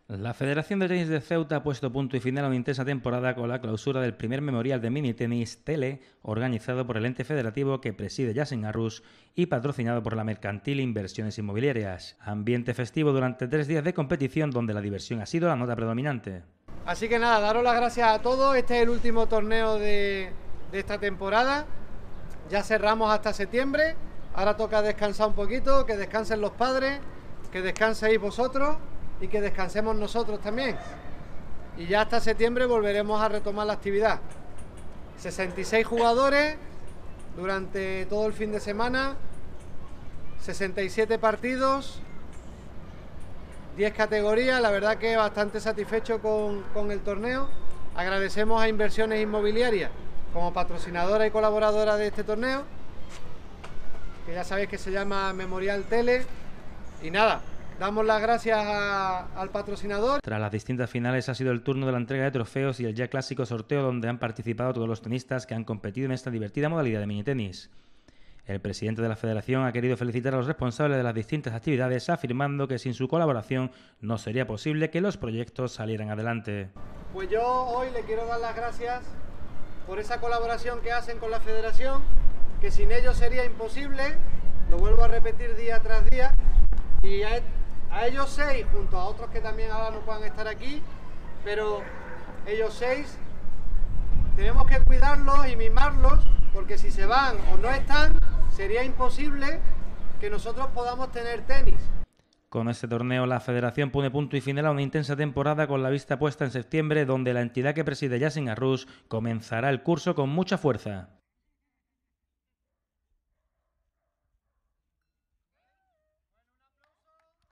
La Federación de Tenis de Ceuta ha puesto punto y final a una intensa temporada con la clausura del primer memorial de mini tenis Tele, organizado por el ente federativo que preside Yasin Arrús y patrocinado por la Mercantil Inversiones Inmobiliarias. Ambiente festivo durante 3 días de competición donde la diversión ha sido la nota predominante. Así que nada, daros las gracias a todos. Este es el último torneo de esta temporada. Ya cerramos hasta septiembre. Ahora toca descansar un poquito, que descansen los padres, que descanséis vosotros y que descansemos nosotros también. Y ya hasta septiembre volveremos a retomar la actividad. 66 jugadores durante todo el fin de semana, 67 partidos, 10 categorías. La verdad que bastante satisfecho con el torneo. Agradecemos a Inversiones Inmobiliarias como patrocinadora y colaboradora de este torneo, que ya sabéis que se llama Memorial Tele. Y nada, damos las gracias al patrocinador. Tras las distintas finales ha sido el turno de la entrega de trofeos y el ya clásico sorteo donde han participado todos los tenistas que han competido en esta divertida modalidad de minitenis. El presidente de la federación ha querido felicitar a los responsables de las distintas actividades, afirmando que sin su colaboración no sería posible que los proyectos salieran adelante. Pues yo hoy le quiero dar las gracias por esa colaboración que hacen con la federación, que sin ellos sería imposible, lo vuelvo a repetir día tras día, y a ellos 6, junto a otros que también ahora no puedan estar aquí, pero ellos 6 tenemos que cuidarlos y mimarlos, porque si se van o no están, sería imposible que nosotros podamos tener tenis. Con este torneo, la federación pone punto y final a una intensa temporada con la vista puesta en septiembre, donde la entidad que preside Yasin Arrús comenzará el curso con mucha fuerza.